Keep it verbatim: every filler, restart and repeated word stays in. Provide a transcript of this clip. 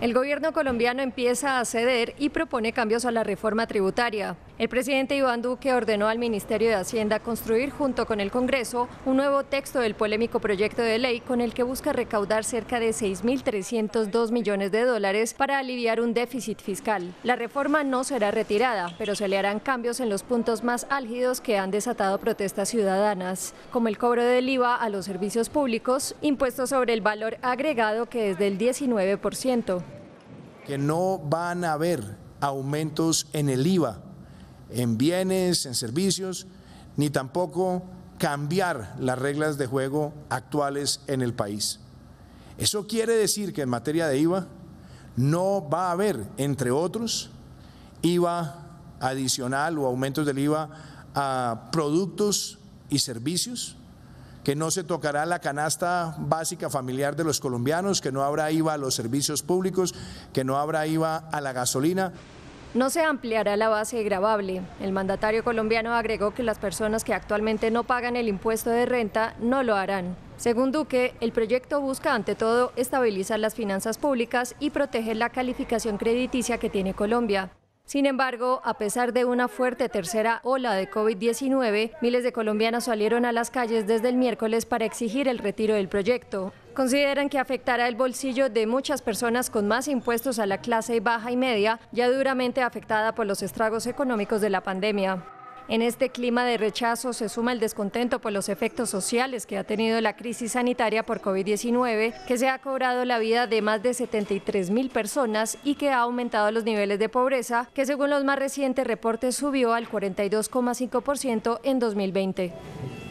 El gobierno colombiano empieza a ceder y propone cambios a la reforma tributaria. El presidente Iván Duque ordenó al Ministerio de Hacienda construir junto con el Congreso un nuevo texto del polémico proyecto de ley con el que busca recaudar cerca de seis mil trescientos dos millones de dólares para aliviar un déficit fiscal. La reforma no será retirada, pero se le harán cambios en los puntos más álgidos que han desatado protestas ciudadanas, como el cobro del I V A a los servicios públicos, impuesto sobre el valor agregado que es del diecinueve por ciento. Que no van a haber aumentos en el I V A, en bienes, en servicios, ni tampoco cambiar las reglas de juego actuales en el país. Eso quiere decir que en materia de I V A no va a haber, entre otros, I V A adicional o aumentos del I V A a productos y servicios, que no se tocará la canasta básica familiar de los colombianos, que no habrá I V A a los servicios públicos, que no habrá I V A a la gasolina. No se ampliará la base gravable. El mandatario colombiano agregó que las personas que actualmente no pagan el impuesto de renta no lo harán. Según Duque, el proyecto busca ante todo estabilizar las finanzas públicas y proteger la calificación crediticia que tiene Colombia. Sin embargo, a pesar de una fuerte tercera ola de COVID diecinueve, miles de colombianos salieron a las calles desde el miércoles para exigir el retiro del proyecto. Consideran que afectará el bolsillo de muchas personas con más impuestos a la clase baja y media, ya duramente afectada por los estragos económicos de la pandemia. En este clima de rechazo se suma el descontento por los efectos sociales que ha tenido la crisis sanitaria por COVID diecinueve, que se ha cobrado la vida de más de setenta y tres mil personas y que ha aumentado los niveles de pobreza, que según los más recientes reportes subió al cuarenta y dos coma cinco por ciento en dos mil veinte.